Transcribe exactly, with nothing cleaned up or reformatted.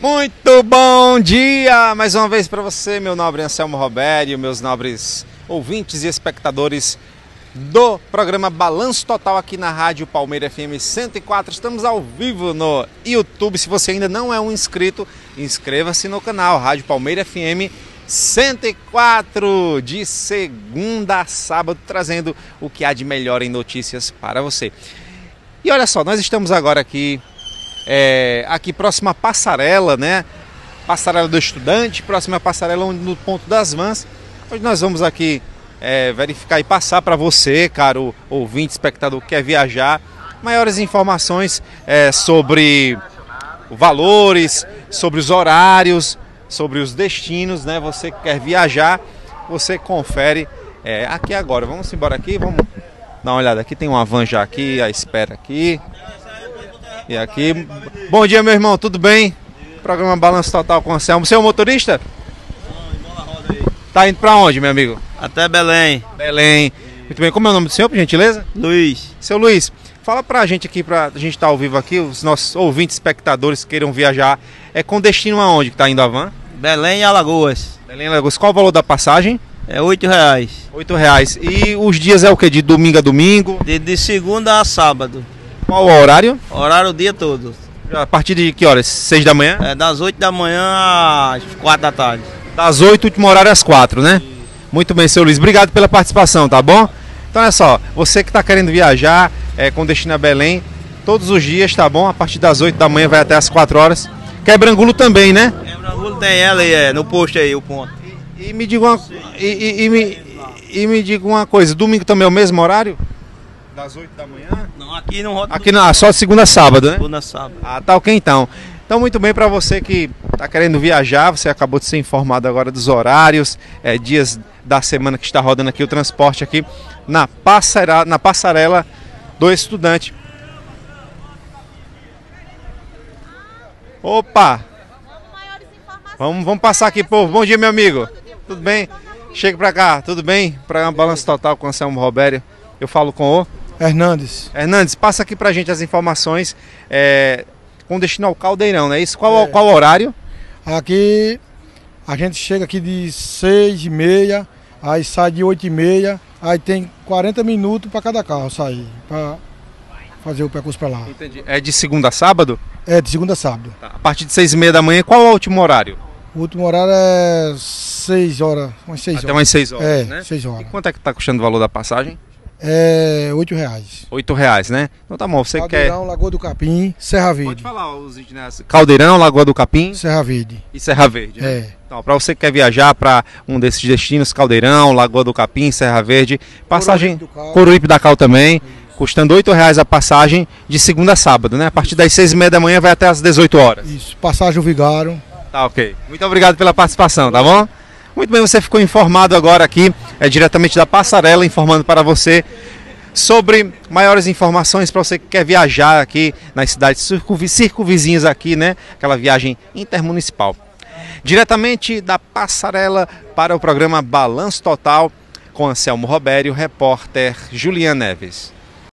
Muito bom dia mais uma vez para você, meu nobre Anselmo Robério, meus nobres ouvintes e espectadores do programa Balanço Total aqui na Rádio Palmeira F M cento e quatro. Estamos ao vivo no YouTube. Se você ainda não é um inscrito, inscreva-se no canal Rádio Palmeira F M cento e quatro, de segunda a sábado, trazendo o que há de melhor em notícias para você. E olha só, nós estamos agora aqui É, aqui próxima à passarela, né? Passarela do Estudante, próxima à passarela no ponto das vans. Hoje nós vamos aqui é, verificar e passar para você, caro ouvinte, espectador que quer viajar, maiores informações é, sobre valores, sobre os horários, sobre os destinos, né? Você que quer viajar, você confere é, aqui agora. Vamos embora aqui, vamos dar uma olhada aqui. Tem uma van já aqui, à espera aqui. E aqui, bom dia meu irmão, tudo bem? Programa Balanço Total com o Anselmo. Você é o motorista? Não, tá indo pra onde, meu amigo? Até Belém. Belém. Muito bem, como é o nome do senhor, por gentileza? Luiz. Seu Luiz, fala pra gente aqui, pra gente estar ao vivo aqui, os nossos ouvintes, espectadores que queiram viajar, é com destino aonde que tá indo a van? Belém e Alagoas. Belém e Alagoas. Qual o valor da passagem? É oito reais. Oito reais. E os dias é o que? De domingo a domingo? De, de segunda a sábado. Qual o horário? Horário o dia todo. A partir de que horas? Seis da manhã? É das oito da manhã às quatro da tarde. Das oito, último horário às quatro, né? Muito bem, seu Luiz. Obrigado pela participação, tá bom? Então olha só, você que está querendo viajar é, com destino a Belém, todos os dias, tá bom? A partir das oito da manhã vai até às quatro horas. Quebrangulo também, né? Quebrangulo tem ela aí, é, no posto aí, o ponto. E, e me diga uma, e, e, e, me, e me diga uma coisa, domingo também é o mesmo horário? Das oito da manhã? Não, aqui não roda. Aqui não, só segunda a sábado, né? Segunda a sábado. Ah, tá ok então. Então muito bem, para você que está querendo viajar, você acabou de ser informado agora dos horários, é, dias da semana que está rodando aqui o transporte aqui na passarela, na passarela do Estudante. Opa! Vamos, vamos passar aqui, povo. Bom dia, meu amigo. Tudo bem? Chega para cá, tudo bem? Programa Balanço Total com o Anselmo Robério. Eu falo com o Hernandes. Hernandes, passa aqui pra gente as informações é, com destino ao Caldeirão, não é isso? Qual, É. qual o horário? Aqui a gente chega aqui de seis e meia, aí sai de oito e meia, aí tem quarenta minutos para cada carro sair, para fazer o percurso para lá. Entendi. É de segunda a sábado? É, de segunda a sábado. Tá. A partir de seis e meia da manhã, qual é o último horário? O último horário é seis horas, umas seis Até horas. umas seis horas, É, né? seis E horas. quanto é que tá custando o valor da passagem? É oito reais. Oito reais, né? Então tá bom, você Caldeirão, Lagoa do Capim, Serra quer... Pode Verde. falar os itinerários. Caldeirão, Lagoa do Capim Serra Verde. e Serra Verde, né? É. Então, para você que quer viajar para um desses destinos, Caldeirão, Lagoa do Capim, Serra Verde, passagem Coruripe do Cal. Coruripe da Cal também, custando oito reais a passagem de segunda a sábado, né? A partir das seis e meia da manhã vai até às dezoito horas. Isso, passagem o Vigaro. Tá ok. Muito obrigado pela participação, tá bom? Muito bem, você ficou informado agora aqui, é diretamente da passarela, informando para você sobre maiores informações para você que quer viajar aqui nas cidades circunvi- circunvizinhas aqui, né? Aquela viagem intermunicipal. Diretamente da passarela para o programa Balanço Total com Anselmo Robério, repórter Juliana Neves.